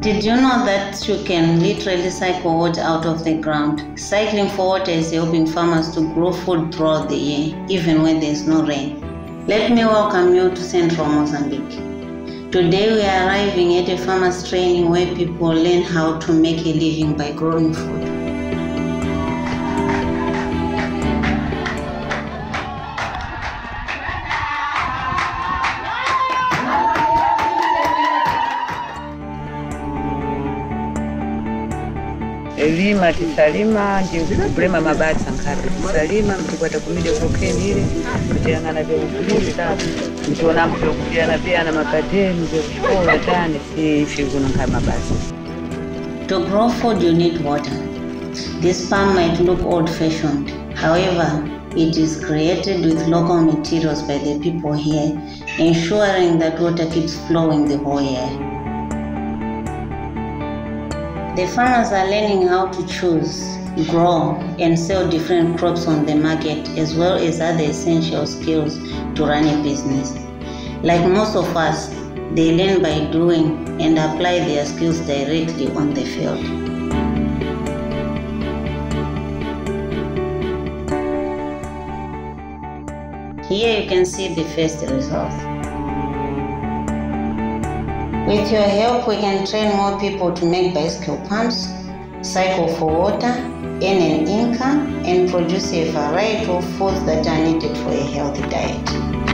Did you know that you can literally cycle water out of the ground? Cycling for water is helping farmers to grow food throughout the year, even when there is no rain. Let me welcome you to Central Mozambique. Today we are arriving at a farmers training where people learn how to make a living by growing food. Elima tisalima ndikulema mabasa nkati tisalima mtikwata kumide kokeni ile kutiangana vya ukulisa mtuona mtu kuliana pia na makateni vya kushkola tani si figuno kama mabasa. To grow food you need water. This farm might look old-fashioned. However, it is created with local materials by the people here, ensuring that water keeps flowing the whole year. The farmers are learning how to choose, grow, and sell different crops on the market, as well as other essential skills to run a business. Like most of us, they learn by doing and apply their skills directly on the field. Here you can see the first results. With your help, we can train more people to make bicycle pumps, cycle for water, earn an income, and produce a variety of foods that are needed for a healthy diet.